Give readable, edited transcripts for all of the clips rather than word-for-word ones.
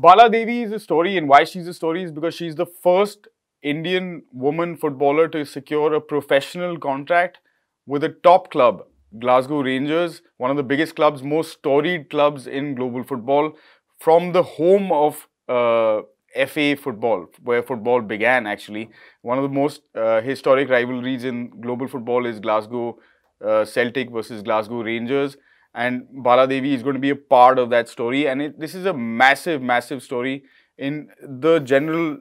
Bala Devi is a story, and why she's a story is because she's the first Indian woman footballer to secure a professional contract with a top club, Glasgow Rangers, one of the biggest clubs, most storied clubs in global football, from the home of FA football, where football began actually. One of the most historic rivalries in global football is Glasgow Celtic versus Glasgow Rangers. And Bala Devi is going to be a part of that story. And this is a massive, massive story in the general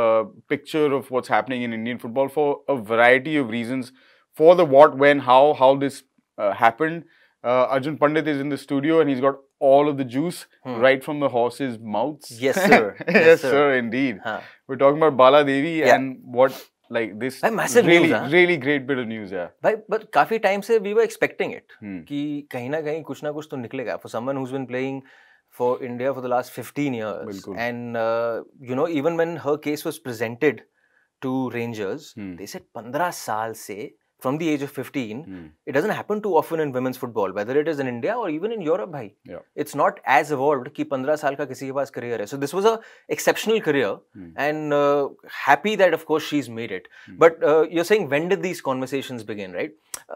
picture of what's happening in Indian football for a variety of reasons. For the what, when, how this happened. Arjun Pandit is in the studio and he's got all of the juice right from the horse's mouths. Yes, sir. Yes, sir, indeed. We're talking about Bala Devi and what, like this really great bit of news. Yeah. But काफी time से we were expecting it कि कहीं ना कहीं कुछ ना कुछ तो निकलेगा. For someone who's been playing for India for the last 15 years. And you know, even when her case was presented to Rangers, they said 15 साल से, from the age of 15, it doesn't happen too often in women's football, whether it is in India or even in Europe, bhai. Yeah. It's not as evolved कि 15 साल का किसी के पास career है. So this was a exceptional career and happy that of course she's made it. But you're saying when did these conversations begin, right?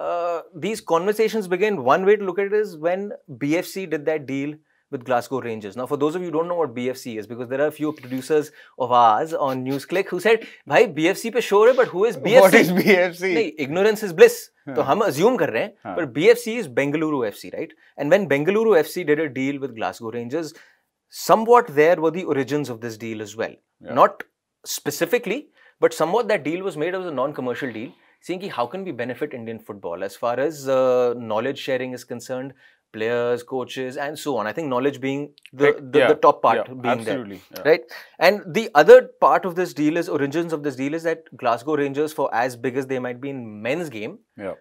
These conversations begin, one way to look at it is when BFC did that deal with Glasgow Rangers. Now, for those of you who don't know what BFC is, because there are a few producers of ours on NewsClick who said, "Bhai, BFC पे sure है, but who is BFC?" What is BFC? नहीं, ignorance is bliss. तो हम assume कर रहे हैं, but BFC is Bengaluru FC, right? And when Bengaluru FC did a deal with Glasgow Rangers, somewhat there were the origins of this deal as well. Yeah. Not specifically, but somewhat that deal was made as a non-commercial deal, saying how can we benefit Indian football as far as knowledge sharing is concerned, players, coaches, and so on. I think knowledge being the top part being there, right? And the other part of this deal is, origins of this deal is that Glasgow Rangers, for as big as they might be in men's game,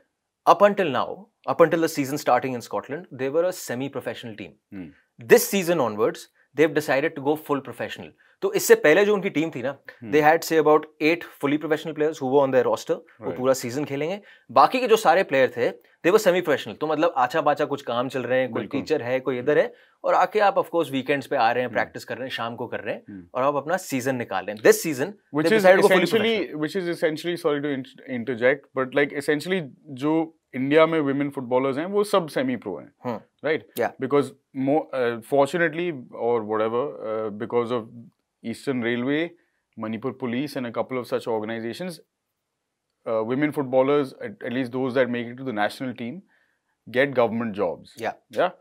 up until now, up until the season starting in Scotland, they were a semi-professional team. This season onwards, they've decided to go full professional. तो इससे पहले जो उनकी team थी ना, they had say about 8 fully professional players who were on their roster, वो पूरा season खेलेंगे. बाकी के जो सारे प्लेयर थे, they were semi professional. तो मतलब आचा बाचा कुछ काम चल रहे हैं, कोई टीचर है, कोई इधर है, और आके आप of course weekends पे आ रहे हैं, प्रैक्टिस कर रहे हैं, शाम को कर रहे हैं, और आप अपना सीजन निकाल रहे हैं. This season, which is essentially, sorry to interject, but like essentially जो इंडिया में women footballers हैं, वो सब semi pro हैं, right? Yeah. Because fortunately or whatever, because of Eastern Railway, Manipur Police, and a couple of such organizations, women footballers, at least those that make it to the national team, get government jobs. Yeah. Yeah.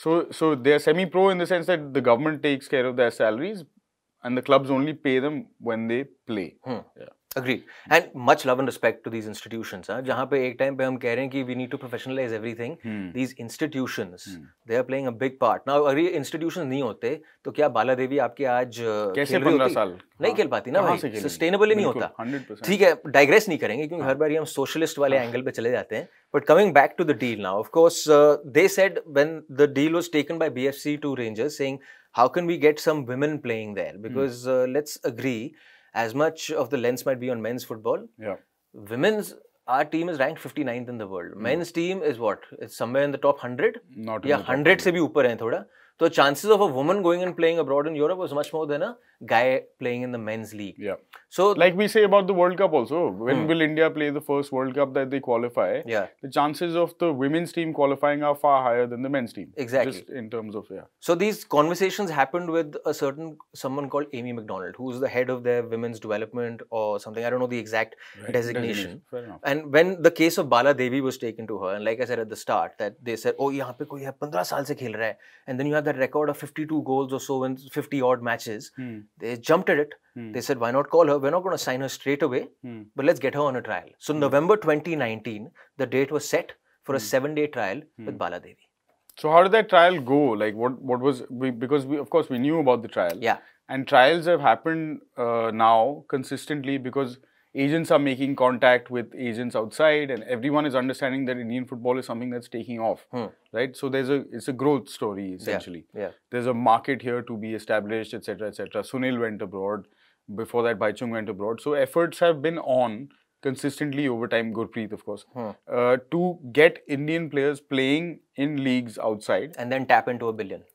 So they're semi-pro in the sense that the government takes care of their salaries, and the clubs only pay them when they play. Yeah. Agreed. And much love and respect to these institutions. जहाँ पे एक time पे हम कह रहे हैं कि we need to professionalize everything. These institutions, they are playing a big part. Now अगर ये institutions नहीं होते, तो क्या बाला देवी आपके आज कैसे 15 साल नहीं खेल पाती ना भाई? Sustainable ही नहीं होता. 100%. ठीक है, digress नहीं करेंगे क्योंकि हर बार हम socialist वाले angle पे चले जाते हैं. But coming back to the deal now, of course, they said when the deal was taken by BFC to Rangers, saying how can we get some women playing there? Because let's agree, as much of the lens might be on men's football, women's, our team is ranked 59th in the world. Men's team is what? It's somewhere in the top 100? Not या 100 से भी ऊपर है थोड़ा. So chances of a woman going and playing abroad in Europe was much more than a guy playing in the men's league. Yeah. So like we say about the World Cup also, when will India play the first World Cup that they qualify? Yeah. The chances of the women's team qualifying are far higher than the men's team. Exactly. Just in terms of, So these conversations happened with someone called Amy McDonald, who's the head of their women's development or something. I don't know the exact designation. Fair enough. And when the case of Bala Devi was taken to her, and like I said at the start, that they said, oh, यहाँ पे कोई है 15 साल से खेल रहा है, and then you have that record of 52 goals or so in 50 odd matches. They jumped at it. They said, why not call her? We're not going to sign her straight away, but let's get her on a trial. So November 2019, the date was set for a 7-day trial with Bala Devi. So how did that trial go? Like what was, because we, of course we knew about the trial. Yeah. And trials have happened now consistently because agents are making contact with agents outside, and everyone is understanding that Indian football is something that's taking off, right? So it's a growth story essentially. Yeah. There's a market here to be established, etc., etc. Sunil went abroad. Before that, Baichung went abroad. So efforts have been on consistently over time, Gurpreet of course, to get Indian players playing in leagues outside. And then tap into $1 billion.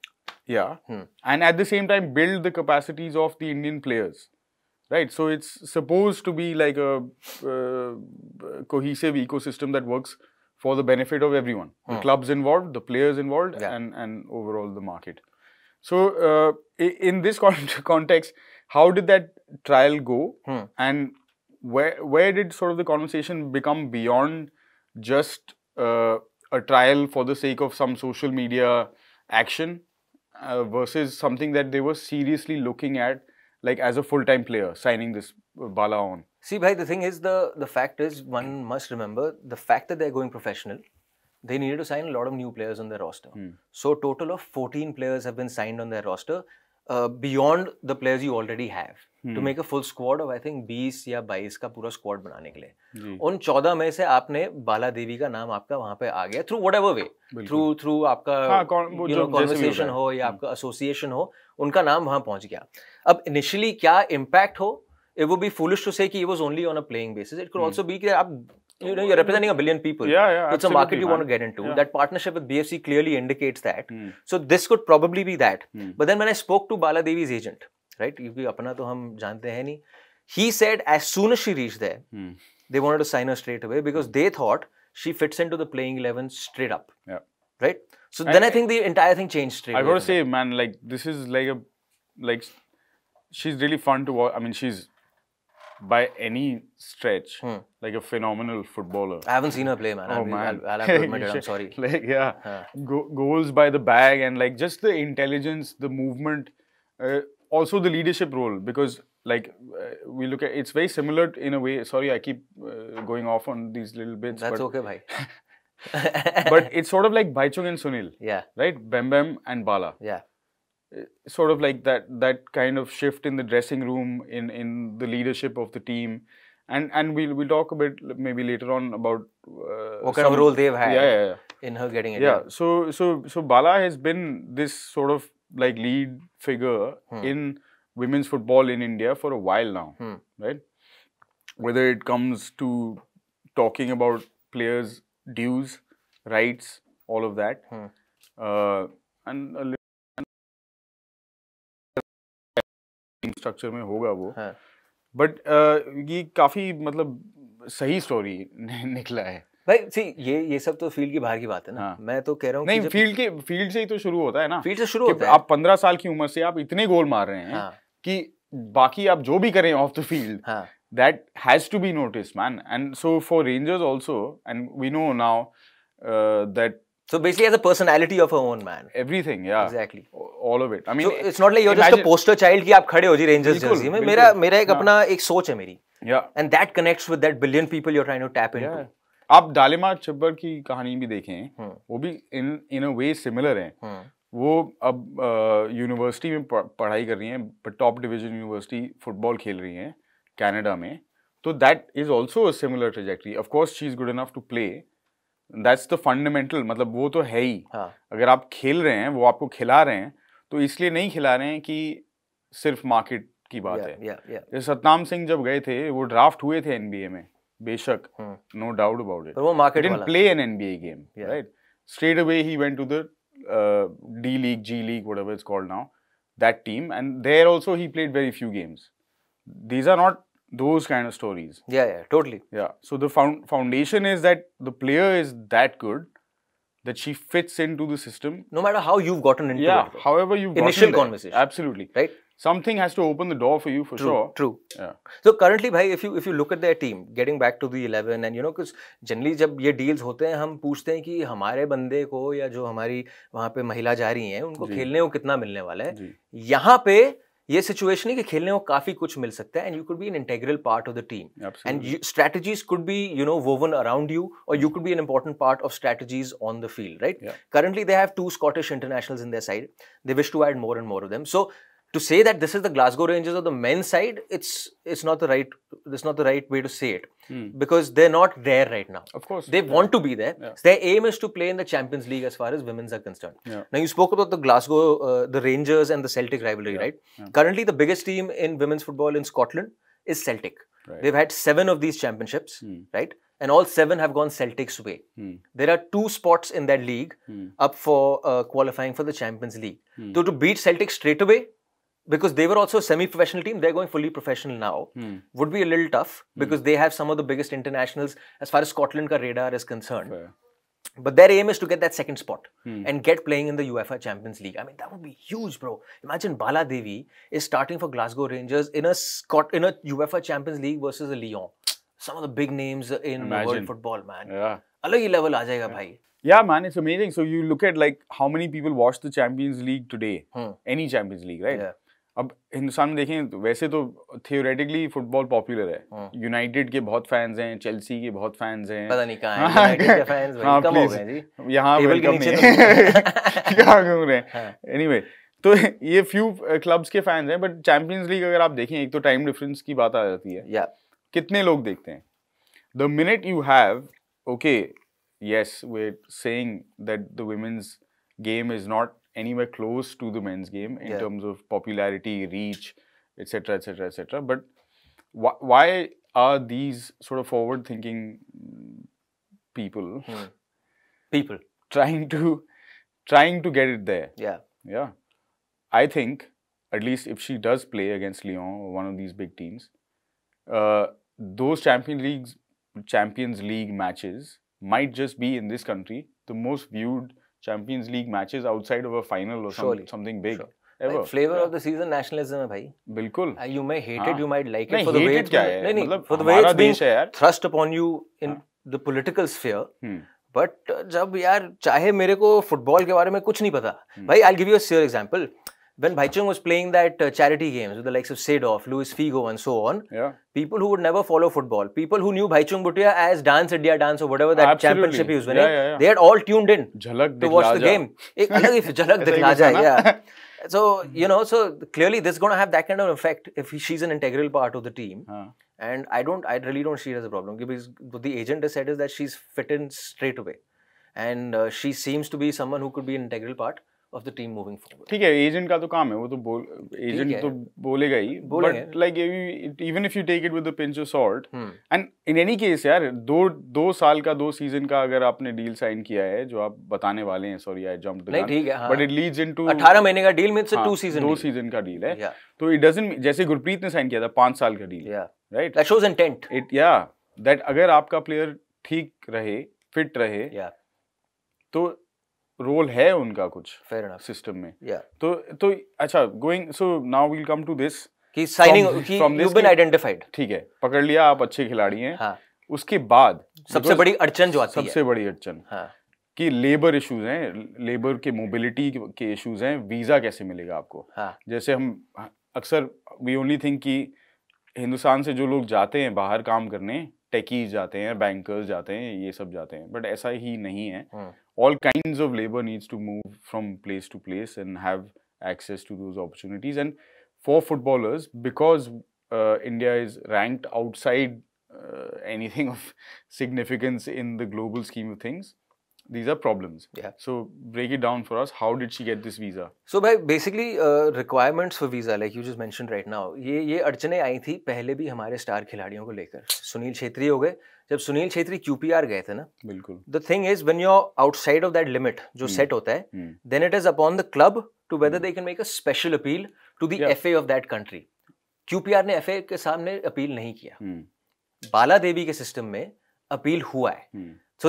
Yeah. And at the same time build the capacities of the Indian players. Right. So it's supposed to be like a cohesive ecosystem that works for the benefit of everyone. The clubs involved, the players involved, and overall the market. So in this context, how did that trial go? And where did sort of the conversation become beyond just a trial for the sake of some social media action versus something that they were seriously looking at, like as a full-time player, signing this Bala on? See, bhai, the thing is, the fact is, one must remember, the fact that they're going professional, they needed to sign a lot of new players on their roster. So, total of 14 players have been signed on their roster, beyond the players you already have. To make a full squad of, I think, 20 या 22 का पूरा squad बनाने के लिए. उन 14 में से आपने बाला देवी का नाम आपका वहाँ पे आ गया, through whatever way, through आपका conversation हो या आपका association हो, उनका नाम वहाँ पहुँच गया. अब initially क्या impact हो, it would be foolish to say कि it was only on a playing basis. It could also be कि आप, you're representing a billion people. Yeah, it's a market you want to get into. That partnership with BFC clearly indicates that. So this could probably be that. But then when I spoke to Bala Devi's agent, right, क्योंकि अपना तो हम जानते हैं नहीं, he said as soon as she reached there, they wanted to sign her straight away because they thought she fits into the playing 11 straight up. Yeah. Right? So then I think the entire thing changed straight away. I gotta say, man, like this is like she's really fun to watch. I mean, she's by any stretch like a phenomenal footballer. I haven't seen her play, man. I'll have to admit it. I'm sorry. Like goals by the bag and like just the intelligence, the movement, also the leadership role, because like we look at, it's very similar in a way. Sorry, I keep going off on these little bits. That's okay, bhai. But it's sort of like Baichung and Sunil. Yeah. Right? Bem and Bala. Yeah. Sort of like that kind of shift in the dressing room, in the leadership of the team, and we'll talk a bit maybe later on about what kind of role they've had in her getting it. Yeah. So Bala has been this sort of like lead figure in women's football in India for a while now, right? Whether it comes to talking about players' dues, rights, all of that, and a little structure में होगा वो, but ये काफी मतलब सही story निकला है भाई. सी ये सब तो फील्ड की बाहर की बात है ना. मैं तो कह रहा हूँ नहीं, फील्ड से ही तो शुरू होता है ना. फील्ड से शुरू होता है. आप 15 साल की उम्र से आप इतने गोल मार रहे हैं कि बाकी आप जो भी करें off the field, that has to be noticed, man. And so for Rangers also, and we know now that. So basically, as a personality of her own, man. Everything, yeah. Exactly. All of it. I mean, so it's not like you're just a poster child कि आप खड़े हो जी Rangers jersey में. मेरा एक अपना एक सोच है मेरी. Yeah. And that connects with that billion people you're trying to tap into. Yeah. आप डालेमा चब्बर की कहानी भी देखें, वो भी in a way similar है. वो अब यूनिवर्सिटी में पढ़ाई कर रही हैं, टॉप डिवीजन यूनिवर्सिटी फुटबॉल खेल रही हैं कनाडा में. तो that is also a similar trajectory. Of course, she is good enough to play. That's the fundamental. मतलब वो तो है ही. अगर आप खेल रहे हैं, वो आपको खिला रहे हैं, तो इसलिए नहीं खिला रहे हैं कि सिर्फ मार्केट की बात है. सतनाम सिंह जब गए थे, वो ड्राफ्ट हुए थे NBA में, बेशक, no doubt about it. पर वो market didn't play an NBA game, right? Straight away he went to the D League, G League, whatever it's called now, that team, and there also he played very few games. These are not those kind of stories. Yeah, totally. Yeah. So the foundation is that the player is that good that she fits into the system. No matter how you've gotten into it. Yeah, however you've gotten initial conversation. Absolutely. Right? Something has to open the door for you for sure. True. Yeah. So currently, bhai, if you look at their team, getting back to the 11, and because generally जब ये deals होते हैं, हम पूछते हैं कि हमारे बंदे को या जो हमारी वहाँ पे महिला जा रही हैं, उनको खेलने को कितना मिलने वाला है. यहाँ पे ये सिचुएशन है कि खेलने को काफी कुछ मिल सकता है, and you could be an integral part of the team. Absolutely. And strategies could be woven around you, or you could be an important part of strategies on the field, right? Yeah. Currently they have 2 Scottish internationals in their side. They wish to add more and more of them. So to say that this is the Glasgow Rangers of the men's side, it's not the right way to say it, because they're not there right now. Of course, they want to be there. Yeah. So their aim is to play in the Champions League as far as women's are concerned. Yeah. Now you spoke about the Glasgow, the Rangers and the Celtic rivalry, right? Yeah. Currently, the biggest team in women's football in Scotland is Celtic. Right. They've had 7 of these championships, right? and all 7 have gone Celtic's way. There are 2 spots in that league up for qualifying for the Champions League. So to beat Celtic straight away, because they were also a semi-professional team, they're going fully professional now, would be a little tough because they have some of the biggest internationals as far as Scotland ka radar is concerned. Fair. But their aim is to get that second spot and get playing in the UEFA Champions League. I mean, that would be huge, bro. Imagine Bala Devi is starting for Glasgow Rangers in a UEFA Champions League versus a Lyon. Some of the big names in world football, man. Yeah. Alag hi level aa jayega, bhai. Yeah, man, it's amazing. So you look at like how many people watch the Champions League today. Any Champions League, right? Yeah. अब हिंदुस्तान में देखें तो वैसे तो theoretically football popular है. United के बहुत fans हैं, चेल्सी के बहुत फैंस हैं. पता नहीं कहाँ हैं यूनाइटेड के फैंस, भाई कम हो गए जी. यहाँ वेलकम नहीं कहाँ घूम रहे हैं. एनीवे, तो ये फ्यू क्लब्स के फैंस हैं, बट चैंपियंस लीग अगर आप देखें, एक तो टाइम डिफरेंस की बात आ जाती है. या कितने लोग देखते हैं. The minute you have, okay, yes, we're saying that the women's game is not anywhere close to the men's game in terms of popularity, reach, etc., etc., etc. But why are these sort of forward-thinking people trying to get it there? Yeah. I think at least if she does play against Lyon or one of these big teams, those Champions League matches might just be in this country the most viewed Champions League matches outside of a final or something big ever. Like flavor of the season nationalism है भाई. बिल्कुल. You may hate it, you might like it नहीं, for the way for the way it's being thrust upon you in the political sphere. But जब यार चाहे मेरे को football के बारे में कुछ नहीं पता भाई, I'll give you a serious example. When Bhaichung was playing that charity games with the likes of Seedorf, Luis Figo and so on, people who would never follow football, people who knew Bhaichung Bhutia as Dance India Dance or whatever that championship he was winning, they had all tuned in to watch the game. Ek alag hi jhalak dikhla jaye, yeah. So, you know, so clearly this is going to have that kind of effect if she's an integral part of the team. And I really don't see it as a problem, because what the agent has said is that she's fit in straight away. And she seems to be someone who could be an integral part of the team moving forward. ठीक है, agent का तो काम है, वो तो agent तो बोलेगा ही, but like even if you take it with a pinch of salt, and in any case यार, दो साल का 2 सीजन का अगर आपने डील साइन किया है, जो आप बताने वाले हैं, sorry I jumped the gun, but it leads into 18 महीने का डील मींस 2 सीजन का डील है, तो it doesn't, जैसे गुरप्रीत ने साइन किया था 5 साल का deal, right? That shows intent. That अगर आपका प्लेयर ठीक रहे, फिट रहे, तो रोल है उनका कुछ सिस्टम में. तो अच्छा, going, so now we'll come to this कि साइनिंग की यू बीन आइडेंटिफाइड. ठीक है, पकड़ लिया, आप अच्छे खिलाड़ी हैं. उसके बाद सबसे बड़ी अड़चन जो आती है, सबसे बड़ी अड़चन कि लेबर इश्यूज हैं, लेबर के मोबिलिटी के इश्यूज हैं. वीजा कैसे मिलेगा आपको? जैसे हम अक्सर वी ओनली थिंक कि हिंदुस्तान से जो लोग जाते हैं बाहर काम करने, टेकीज जाते हैं, बैंकर्स जाते हैं, ये सब जाते हैं, बट ऐसा ही नहीं है. All kinds of labor needs to move from place to place and have access to those opportunities. And for footballers, because India is ranked outside anything of significance in the global scheme of things, these are problems. So break it down for us. How did she get this visa? So basically requirements for visa, like you just mentioned right now, ये अड़चने आई थी पहले भी हमारे star खिलाड़ियों को लेकर. सुनील छेत्री हो गए, जब सुनील छेत्री QPR गए थे ना, बिल्कुल. The thing is, when you're outside of that limit जो set होता है, then it is upon the club to whether they can make a special appeal to the FA of that country. QPR ने FA के सामने appeal नहीं किया. बाला देवी के system में अपील हुआ है. So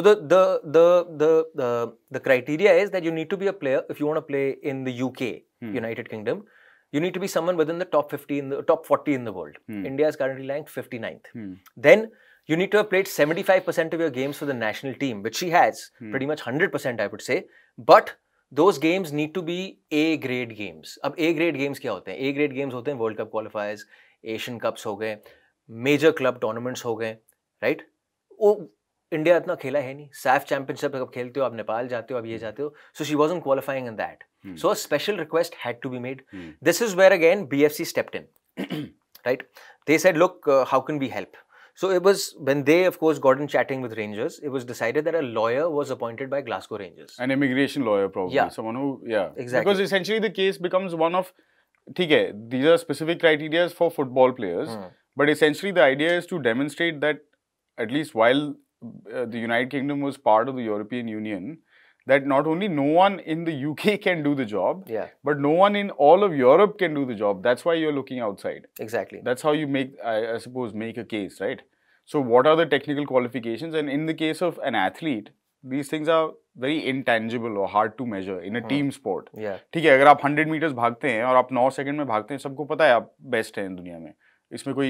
the criteria is that you need to be a player if you want to play in the UK, United Kingdom. You need to be someone within the top 50 in the top 40 in the world. India is currently ranked 59th. Then you need to have played 75% of your games for the national team, which she has, pretty much 100% I would say. But those games need to be A-grade games. अब A-grade games क्या होते हैं? A-grade games होते हैं World Cup qualifiers, Asian Cups हो गए, major club tournaments हो गए, right? वो इंडिया इतना खेला है नहीं. सैफ चैंपियनशिप अब खेलते हो, आप नेपाल जाते हो, अब ये जाते हो. So she wasn't qualifying in that. So a special request had to be made. This is where again BFC stepped in, right? They said, look, how can we help? So it was when they, of course, got in chatting with Rangers, it was decided that a lawyer was appointed by Glasgow Rangers. An immigration lawyer, probably. Someone who, exactly. Because essentially the case becomes one of, okay, these are specific criteria for football players, but essentially the idea is to demonstrate that at least while the United Kingdom was part of the European Union, that not only no one in the UK can do the job, but no one in all of Europe can do the job. That's why you're looking outside. Exactly. That's how you make, I suppose, make a case, right? So what are the technical qualifications? And in the case of an athlete, these things are very intangible or hard to measure in a team sport. ठीक है, अगर आप 100 meters भागते हैं और आप 9 second में भागते हैं, सबको पता है आप बेस्ट हैं दुनिया में, इसमें कोई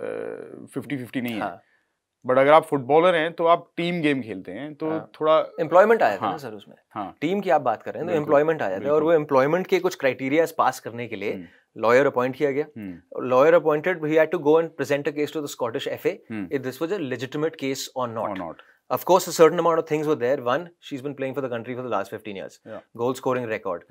50-50 नहीं है. बट अगर आप फुटबॉलर हैं तो आप टीम गेम खेलते हैं, तो थोड़ा एम्प्लॉयमेंट आया था ना सर उसमें. टीम की आप बात कर रहे हैं तो एम्प्लॉयमेंट आया था, और वो एम्प्लॉयमेंट के कुछ क्राइटेरिया पास करने के लिए लॉयर अपॉइंट किया गया. Lawyer appointed, he had to go and present a case to the Scottish FA if this was a legitimate case or not. Of course, a certain amount of things were there. One, she's been playing for the country for the last 15 years. Goal scoring record.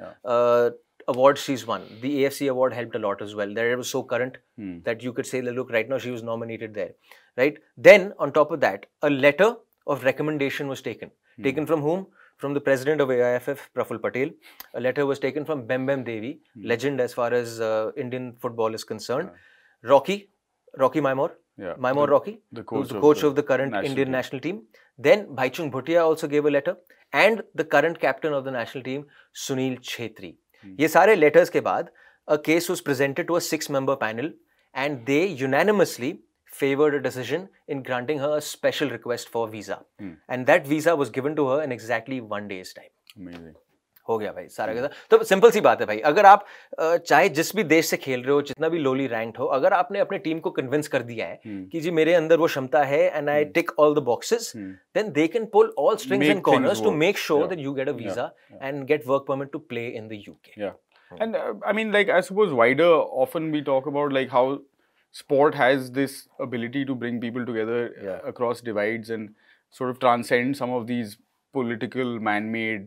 Awards she's won. The AFC award helped a lot as well. That it was so current that you could say, look, right now she was nominated there. Right? Then, on top of that, a letter of recommendation was taken. Taken from whom? From the president of AIFF, Praful Patel. A letter was taken from Bala Devi, legend as far as Indian football is concerned. Rocky Maimor. Maimor Rocky, the coach of the current Indian national team. Then Bhaichung Bhutia also gave a letter, and the current captain of the national team, Sunil Chhetri. ये सारे letters के बाद a case was presented to a 6-member panel, and they unanimously favored a decision in granting her a special request for visa. And that visa was given to her in exactly 1 day's time. Amazing. हो गया भाई सारा का. तो simple सी बात है भाई, अगर आप चाहे जिस भी देश से खेल रहे हो, जितना भी लोली रैंक्ड हो, अगर आपने अपने टीम को कन्विंस कर दिया है कि जी मेरे अंदर वो क्षमता है and I tick all the boxes, then they can pull all strings and corners to make sure that you get a visa and get work permit to play in the UK. And I mean, like, I suppose wider, often we talk about like how sport has this ability to bring people together across divides and sort of transcend some of these political man-made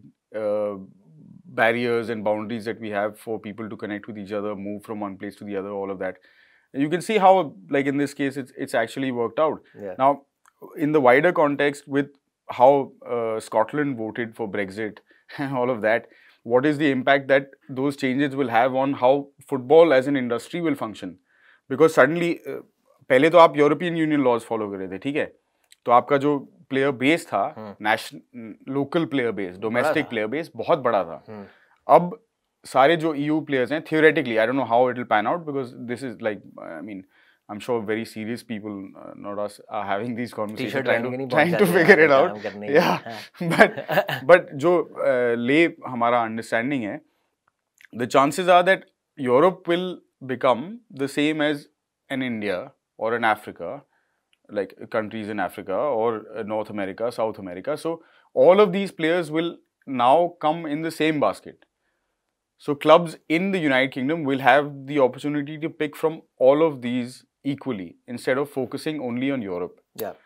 barriers and boundaries that we have for people to connect with each other, move from one place to the other, all of that. You can see how, like in this case, it's actually worked out. Now, in the wider context, with how Scotland voted for Brexit and all of that, what is the impact that those changes will have on how football as an industry will function? Because suddenly, पहले तो आप European union laws follow कर रहे थे, ठीक है, तो आपका जो प्लेयर बेस था, local player base, domestic player base बहुत बड़ा था. अब सारे जो EU प्लेयर्स हैं, theoretically, I don't know how it will pan out, because this is like, I mean, I'm sure very serious people, not us, are having these conversations, trying to figure it out. But जो lay हमारा understanding है, the chances are that Europe will become the same as an India or an Africa, like countries in Africa or North America, South America. So all of these players will now come in the same basket. So clubs in the United Kingdom will have the opportunity to pick from all of these equally instead of focusing only on Europe.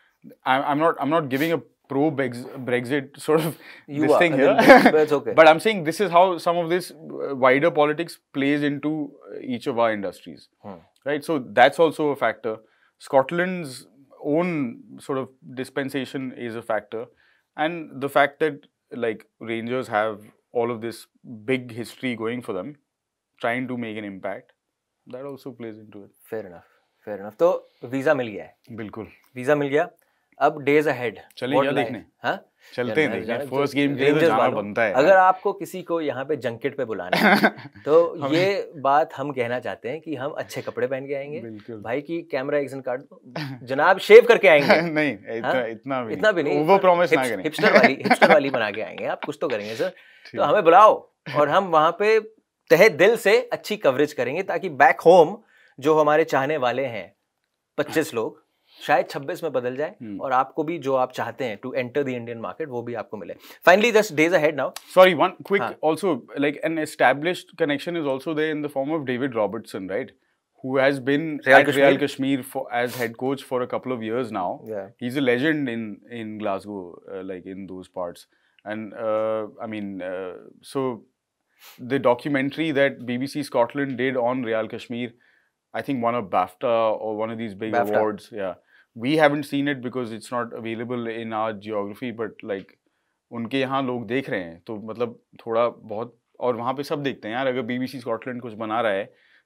I'm not giving a pro-Brexit sort of thing here. But it's okay. But I'm saying this is how some of this wider politics plays into each of our industries. Right? So that's also a factor. Scotland's own sort of dispensation is a factor. And the fact that like Rangers have all of this big history going for them, trying to make an impact, that also plays into it. Fair enough. तो visa मिल गया है. बिल्कुल. Visa मिल गया. अब days ahead. चलें क्या देखने? हाँ? चलते हैं देखने. फर्स्ट गेम के लिए जाना बनता है. अगर आपको किसी को यहाँ पे जंकेट पे बुलाना है, तो ये बात हम कहना चाहते हैं कि हम अच्छे कपड़े पहन के आएंगे. भाई की कैमरा एक्शन कार्ड जनाब शेव करके आएंगे. नहीं, इतना भी नहीं. ओवर प्रॉमिस ना करें. हिपस्टर वाली बना के आएंगे. आप कुछ तो करेंगे सर. तो हमें बुलाओ और हम वहाँ पे तहे दिल से अच्छी कवरेज करेंगे, ताकि बैक होम जो हमारे चाहने वाले हैं 25 लोग, शायद 26 में बदल जाए और आपको भी जो आप चाहते हैं to enter the Indian market वो भी आपको मिले. Finally just days ahead now. Sorry, one quick also, like an established connection is also there in the form of David Robertson, right? Who has been at Real Kashmir as head coach for a couple of years now. He's a legend in Glasgow, like in those parts. And I mean, so the documentary that BBC Scotland did on Real Kashmir, I think won a BAFTA or one of these big awards. We haven't seen it because it's not available in our geography, but like उनके यहाँ लोग देख रहे हैं, तो मतलब थोड़ा बहुत, और वहाँ पे सब देखते हैं यार. अगर BBC स्कॉटलैंड कुछ बना रहा है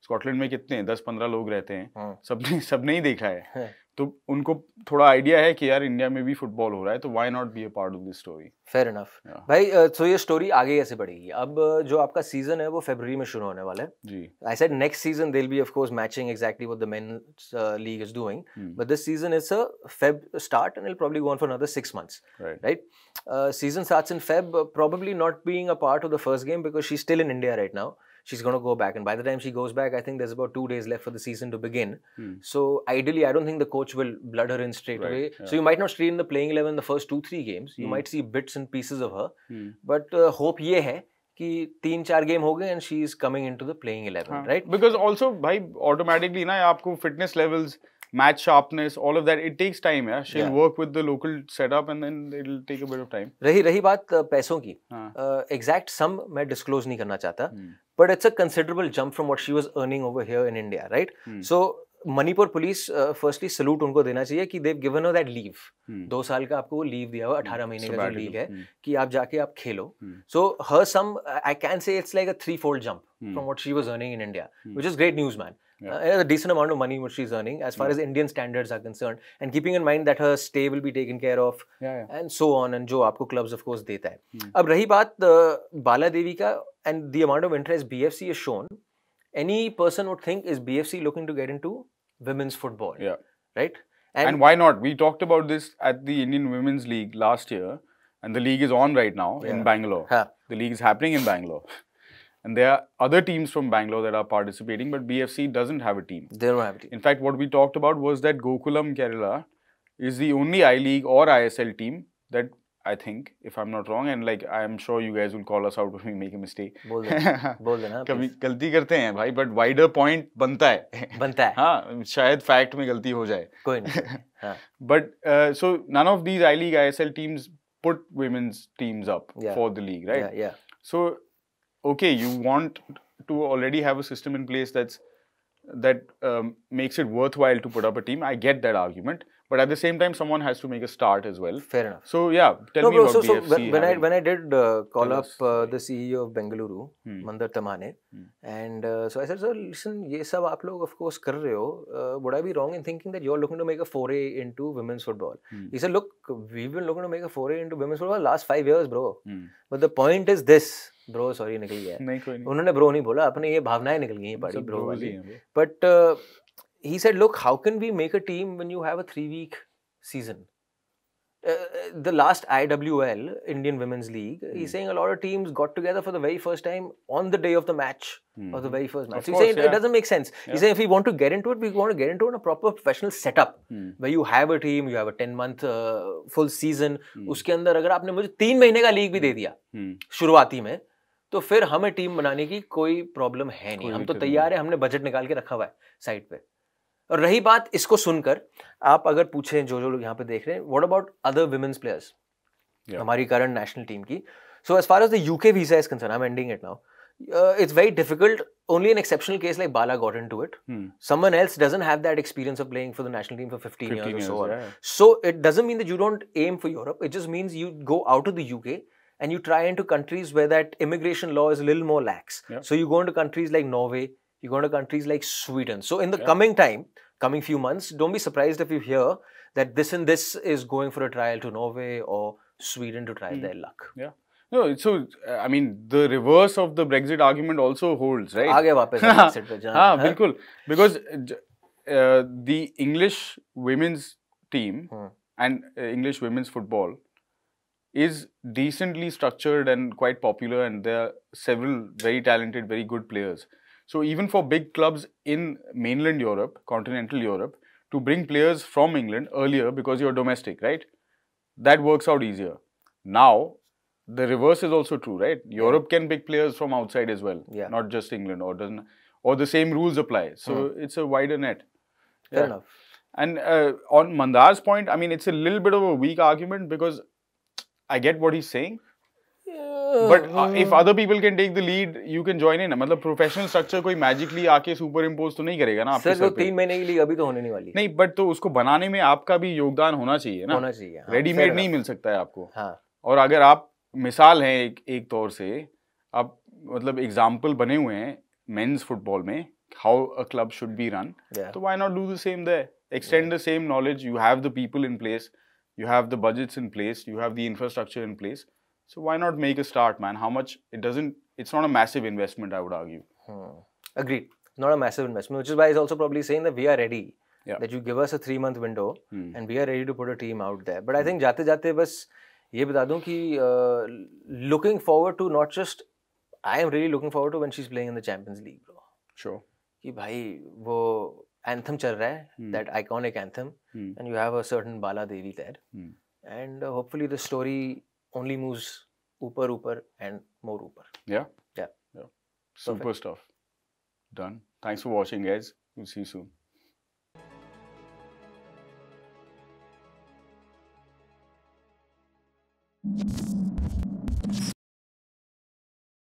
स्कॉटलैंड में कितने 10-15 लोग रहते हैं, सबने ही देखा है, तो उनको थोड़ा आइडिया है कि यार इंडिया में भी फुटबॉल हो रहा है, तो why not be a part of this story. Fair enough भाई। सो ये स्टोरी आगे कैसे बढ़ेगी? अब जो आपका सीजन है वो फरवरी में शुरू होने वाला है जी। I said next season they will be of course matching exactly what the men's league is doing, but this season is a fab start and it will probably go on for another 6 months, right? Season starts in Feb, probably not being a part of the first game because she's still in India right now. She's going to go back, and by the time she goes back, I think there's about 2 days left for the season to begin. So ideally, I don't think the coach will blood her in straight away. Yeah. So you might not see in the playing 11 the first 2-3 games. You might see bits and pieces of her. But hope ये है कि 3-4 game हो गए and she is coming into the playing 11, right? Because also भाई automatically ना आपको fitness levels, match sharpness, all of that, it takes time. Yeah, she'll work with the local setup and then it'll take a bit of time. रही बात पैसों की, exact sum मैं disclose नहीं करना चाहता, but it's a considerable jump from what she was earning over here in India, right? So Manipur police firstly salute उनको देना चाहिए कि they've given her that leave. 2 साल का आपको वो लीव दिया हुआ, 18 महीने का जो लीव है कि आप जाके आप खेलो. So her sum, I can say it's like a 3-fold jump from what she was earning in India, which is great news, man. A decent amount of money what she's earning as far as Indian standards are concerned, and keeping in mind that her stay will be taken care of, and so on, and जो आपको clubs of course देता है. अब रही बात बाला देवी का and the amount of interest BFC has shown, any person would think is BFC looking to get into women's football, right? And why not? We talked about this at the Indian Women's League last year, and the league is on right now in Bangalore. The league is happening in Bangalore. And there are other teams from Bangalore that are participating, but BFC doesn't have a team. They don't have a team. In fact, what we talked about was that Gokulam Kerala is the only I-League or ISL team that, I think, if I'm not wrong, and like I'm sure you guys will call us out when we make a mistake. बोल देना कभी गलती करते हैं भाई, but wider point बनता है. हाँ, शायद fact में गलती हो जाए. कोई नहीं. But so none of these I-League, ISL teams put women's teams up for the league, right? Yeah. So okay, you want to already have a system in place that makes it worthwhile to put up a team. I get that argument, but at the same time, someone has to make a start as well. Fair enough. So yeah, tell me about BFC. So when I did call up the CEO of Bengaluru, Mandar Tamane, and so I said, "Sir, listen, ये सब आप लोग of course कर रहे हो. Would I be wrong in thinking that you're looking to make a foray into women's football?" He said, "Look, we've been looking to make a foray into women's football last 5 years, bro. But the point is this." Bro sorry निकल गया है. नहीं, उन्होंने bro नहीं बोला, अपने ये भावनाएं निकल गई हैं बड़ी ब्रो वाली. But he said, look, how can we make a team when you have a 3-week season? The last IWL, Indian Women's League, he's saying a lot of teams got together for the very first time on the day of the match, of the very first match. So he's saying it doesn't make sense. He's saying if we want to get into it, we want to get into it in a proper professional setup, where you have a team, you have a 10-month full season. उसके अंदर अगर आपने मुझे 3 महीने का league भी दे दिया शुरुआती में, तो फिर हमें टीम बनाने की कोई प्रॉब्लम है नहीं. हम तो तैयार है, हमने बजट निकाल के रखा हुआ है साइड पे. और रही बात इसको सुनकर, आप अगर पूछें जो लोग यहाँ पे देख रहे हैं, what about other women's players हमारी करंट नेशनल टीम की. So as far as the UK visa is concern, I am ending it now. It's very difficult. Only an exceptional case like Bala got into it. Someone else doesn't have that experience of playing for the national team for 15 years or so on. So it doesn't mean that you don't aim for Europe. It just means you go out of the UK and you try into countries where that immigration law is a little more lax. So you go into countries like Norway, you go into countries like Sweden. So in the coming few months, don't be surprised if you hear that this and this is going for a trial to Norway or Sweden to try their luck. Yeah. No, so I mean the reverse of the Brexit argument also holds, right? आगे वापस Brexit पे जाना. हाँ, बिल्कुल. Because the English women's team and English women's football is decently structured and quite popular, and there are several very talented, very good players. So even for big clubs in mainland Europe, continental Europe, to bring players from England earlier because you're domestic, right? That works out easier. Now, the reverse is also true, right? Europe can pick players from outside as well, not just England, or the same rules apply. So it's a wider net. Fair enough. And on Mandar's point, I mean, it's a little bit of a weak argument because I get what he's saying. But if other people can take the lead, you can join in. मतलब professional structure कोई magically आके super impose तो नहीं करेगा ना आपके sir. तो 3 महीने की लीग अभी तो होने नहीं वाली. नहीं, but तो उसको बनाने में आपका भी योगदान होना चाहिए ना. होना चाहिए. रेडीमेड नहीं मिल सकता है आपको. हाँ. और अगर आप मिसाल हैं एक तौर से, आप मतलब एग्जाम्पल बने हुए हैं मेंस फुटबॉल में how a club should be run. Yeah. So why not do the same there? Extend the same knowledge. You have the people in place. You have the budgets in place. You have the infrastructure in place. So why not make a start, man? How much? It's not a massive investment, I would argue. Agreed. Not a massive investment, which is why he's also probably saying that we are ready. Yeah. That you give us a 3-month window and we are ready to put a team out there. But I think जाते बस ये बता दूं कि looking forward to not just, I am really looking forward to when she's playing in the Champions League, bro. Sure. कि भाई वो anthem चल रहा है, that iconic anthem, and you have a certain Bala Devi there, and hopefully the story only moves ऊपर and more ऊपर. Yeah. Yeah. Super stuff. Done. Thanks for watching, guys. We'll see you soon.